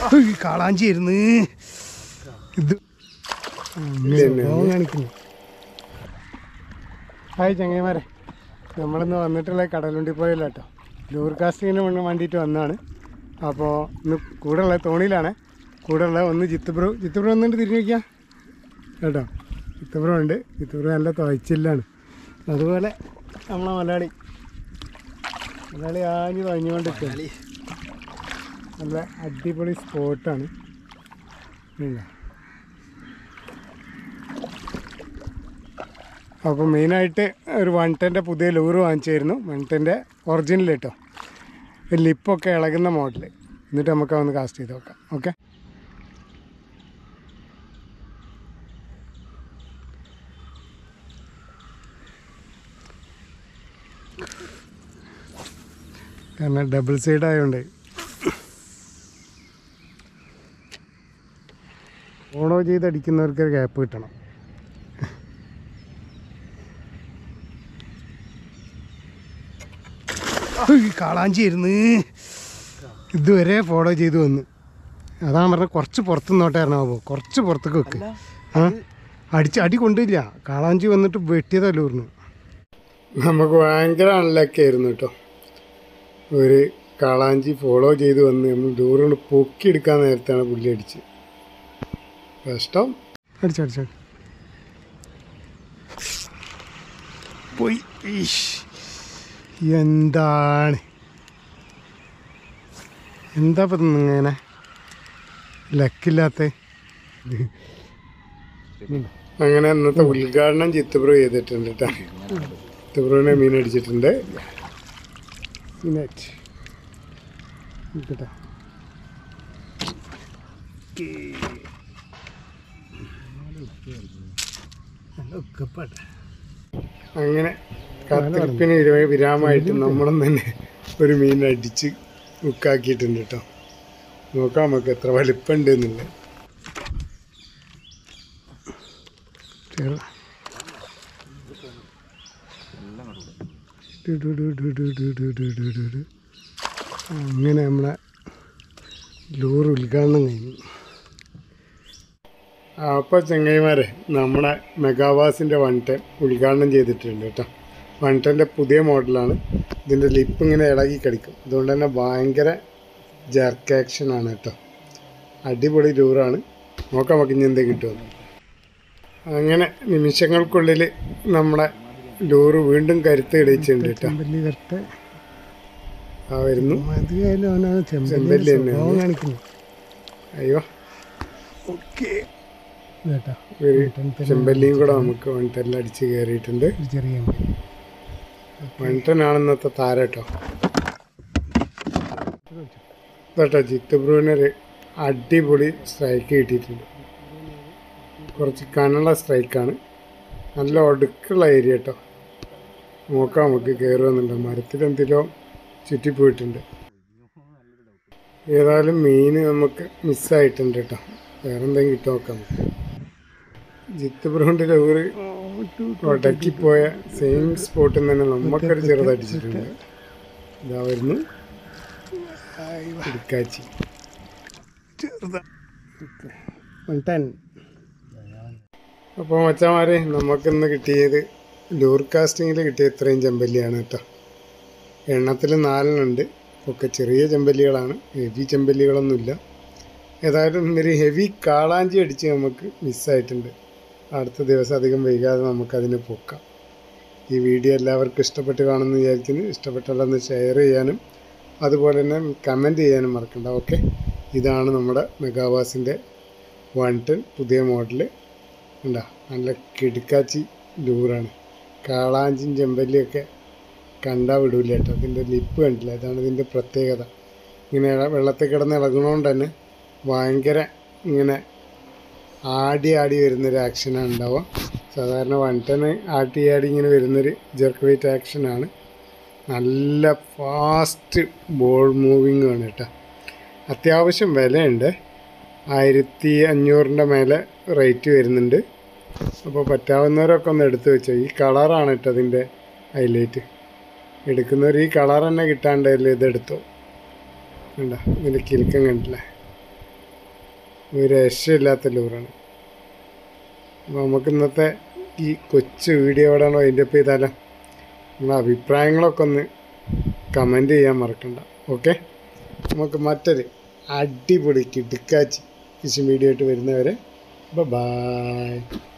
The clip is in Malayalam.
കാളാഞ്ചിയായിരുന്നു ഇത് കാണിക്കുന്നു. ഹായ് ചങ്ങായിമാരെ, നമ്മളിന്ന് വന്നിട്ടുള്ള കടലുണ്ടി പോയില്ല കേട്ടോ. ലൂർ കാസ്റ്റിങ്ങിന് വേണ്ടിയിട്ട് വന്നതാണ്. അപ്പോൾ ഇന്ന് കൂടെയുള്ള തോണിയിലാണ്. കൂടെയുള്ള ഒന്ന് ജിത്തുബ്രോ വന്നിട്ട് തിരിഞ്ഞു വയ്ക്കാം കേട്ടോ. ജിത്തുബ്രോ ഉണ്ട്. ജിത്തുബ്രോ നല്ല തുഴച്ചില്ലാണ്. അതുപോലെ നമ്മളെ മലയാളി ആഞ്ഞ് തുഴഞ്ഞുകൊണ്ടിരിക്കുകയാണ്. നല്ല അടിപൊളി സ്പോട്ടാണ്. അപ്പോൾ മെയിനായിട്ട് ഒരു 110 പുതിയ ലൂറ് വാങ്ങിച്ചായിരുന്നു. 110 ഒറിജിനൽ കേട്ടോ. ലിപ്പൊക്കെ ഇളകുന്ന മോഡൽ. എന്നിട്ട് നമുക്ക് ഒന്ന് കാസ്റ്റ് ചെയ്ത് നോക്കാം. ഓക്കെ, കാരണം ഡബിൾ സൈഡ് ആയതുകൊണ്ട് ഫോളോ ചെയ്തടിക്കുന്നവർക്ക് ഒരു ഗ്യാപ്പ് കിട്ടണം. കാളാഞ്ചിയായിരുന്നു ഇതുവരെ ഫോളോ ചെയ്ത് വന്നു. അതാണ് പറഞ്ഞത് കുറച്ച് പുറത്ത് നിന്നോട്ടായിരുന്നു. കുറച്ച് പുറത്തേക്ക് വെക്ക്. അടി കൊണ്ടില്ല. കാളാഞ്ചി വന്നിട്ട് വെട്ടിയതല്ല ഊർന്നു. നമുക്ക് ഭയങ്കര അൺലക്കി ആയിരുന്നു കേട്ടോ. ഒരു കാളാഞ്ചി ഫോളോ ചെയ്ത് വന്ന് നമ്മൾ ദൂരം പൊക്കിയെടുക്കാൻ നേരത്താണ് പുള്ളി അടിച്ച്. കഷ്ടം. അടിച്ചടിച്ച പോയി. എന്താണ് എന്താ ഇപ്പം ഇങ്ങനെ ലക്കില്ലാത്ത. അങ്ങനെ അന്നത്തെ ഉദ്ഘാടനം ജിത്തുബ്രോ ചെയ്തിട്ടുണ്ട് കേട്ടോ. ജിത്തുബ്രോനെ മീൻ അടിച്ചിട്ടുണ്ട്. കേട്ടോ അങ്ങനെ കത്തിരിപ്പിന് വിരാമമായിട്ട് നമ്മളും തന്നെ ഒരു മീൻ അടിച്ച് ബുക്കാക്കിയിട്ടുണ്ട് കേട്ടോ. നോക്കാം നമുക്ക് എത്ര വലിപ്പമുണ്ട് എന്നുള്ളത്. അങ്ങനെ നമ്മളെ ലൂർ ഉദ്ഘാടനം കഴിഞ്ഞു. അപ്പോൾ ചങ്ങായിമാരെ, നമ്മുടെ മെഗാവാസിൻ്റെ 110 ഉദ്ഘാടനം ചെയ്തിട്ടുണ്ട് കേട്ടോ. 110 പുതിയ മോഡലാണ്. ഇതിൻ്റെ ലിപ്പ് ഇങ്ങനെ ഇളകി കളിക്കും. അതുകൊണ്ട് തന്നെ ഭയങ്കര ജർക്ക് ആക്ഷനാണ് കേട്ടോ. അടിപൊളി ലൂറാണ്. നോക്കാം നമുക്ക് ഇനി എന്തെങ്കിലും കിട്ടുമോ. അങ്ങനെ നിമിഷങ്ങൾക്കുള്ളിൽ നമ്മുടെ ലൂറ് വീണ്ടും കരുത്ത് ഇടിച്ചിട്ടുണ്ട് കേട്ടോ. വരുന്നു ചെമ്പല്ലി തന്നെ. അയ്യോ, ഓക്കെ. ചെമ്പല്ലിയും കൂടെ നമുക്ക് 110 അടിച്ച് കയറിയിട്ടുണ്ട്. ചെറിയ 110 ആണെന്നത്തെ താരം കേട്ടോ. കേട്ടോ ജിത്തുബ്രുവിനൊരു അടിപൊളി സ്ട്രൈക്ക് കിട്ടിയിട്ടുണ്ട്. കുറച്ച് കനള സ്ട്രൈക്കാണ്. നല്ല ഒടുക്കുള്ള ഏരിയ കേട്ടോ. നോക്കാം നമുക്ക് കയറുമെന്നുണ്ട്. മരത്തിലെന്തെങ്കിലും ചുറ്റിപ്പോയിട്ടുണ്ട്. ഏതായാലും മീൻ നമുക്ക് മിസ്സായിട്ടുണ്ട് കേട്ടോ. വേറെ എന്തെങ്കിലും കിട്ടും നോക്കാം നമുക്ക്. ജിത്തുബ്രുവിൻ്റെ ലൂറ് ഒടക്കിപ്പോയ സെയിം സ്പോട്ടിൽ തന്നെ നമുക്കൊരു ചെറുതടിച്ചിട്ടുണ്ട്. ഇതാ വരുന്നു ഇടുക്കാച്ചി ചെറുതാ. അപ്പോൾ മച്ചാമാരെ, നമുക്കിന്ന് കിട്ടിയത് ലൂർ കാസ്റ്റിങ്ങിൽ കിട്ടിയ ഇത്രയും ചെമ്പല്ലിയാണ് കേട്ടോ. എണ്ണത്തിൽ 4 ഒക്കെ ചെറിയ ചെമ്പല്ലികളാണ്. ഹെവി ചെമ്പല്ലികളൊന്നുമില്ല. ഏതായാലും ഒരു ഹെവി കാളാഞ്ചി അടിച്ച് നമുക്ക് മിസ്സായിട്ടുണ്ട്. അടുത്ത ദിവസം അധികം വൈകാതെ നമുക്കതിന് പൊക്കാം. ഈ വീഡിയോ എല്ലാവർക്കും ഇഷ്ടപ്പെട്ട് കാണുമെന്ന് വിചാരിക്കുന്നു. ഇഷ്ടപ്പെട്ടുള്ളതെന്ന് ഷെയർ ചെയ്യാനും അതുപോലെ തന്നെ കമൻറ്റ് ചെയ്യാനും മറക്കണ്ട. ഓക്കെ, ഇതാണ് നമ്മുടെ മെഗാവാസിൻ്റെ 110 പുതിയ മോഡൽ. ഉണ്ടാ നല്ല കിടുക്കാച്ചി ലൂറാണ്. കാളാഞ്ചിയും ചെമ്പല്ലിയൊക്കെ കണ്ടാൽ വിടൂല കേട്ടോ. ഇതിൻ്റെ ലിപ്പ് കണ്ടില്ല. ഇതാണ് ഇതിൻ്റെ പ്രത്യേകത. ഇങ്ങനെ വെള്ളത്തിൽ കിടന്ന് ഇളകുന്നതുകൊണ്ട് തന്നെ ഭയങ്കര ഇങ്ങനെ ആടി വരുന്നൊരു ആക്ഷനാണ് ഉണ്ടാവുക. സാധാരണ 110 ആടി ഇങ്ങനെ വരുന്നൊരു ജെർക്ക് വെയിറ്റ് ആക്ഷനാണ്. നല്ല ഫാസ്റ്റ് ബോൾ മൂവിങ് ആണ് കേട്ടോ. അത്യാവശ്യം വിലയുണ്ട്. 1500 മേലെ റേറ്റ് വരുന്നുണ്ട്. അപ്പോൾ പറ്റാവുന്നവരൊക്കെ ഒന്ന് എടുത്ത് വെച്ചോ. ഈ കളറാണ് കേട്ടോ അതിൻ്റെ ഹൈലൈറ്റ്. എടുക്കുന്നവർ ഈ കളർ തന്നെ കിട്ടാണ്ടല്ലേ ഇതെടുത്തോ. കണ്ടോ ഇതിൻ്റെ കിലുക്കം കണ്ടില്ലേ. ഒരു രക്ഷയില്ലാത്ത ലൂറാണ്. അപ്പോൾ നമുക്ക് ഇന്നത്തെ ഈ കൊച്ചു വീഡിയോ എവിടെയാണോ അതിൻ്റെ ഒപ്പം ചെയ്താലോ? നിങ്ങളുടെ അഭിപ്രായങ്ങളൊക്കെ ഒന്ന് കമൻറ്റ് ചെയ്യാൻ മറക്കണ്ട. ഓക്കെ, നമുക്ക് മറ്റൊരു അടിപൊളി കിടുക്കാച്ചി ഫിഷിംഗ് വീഡിയോ ആയിട്ട് വരുന്നവരെ ബൈ.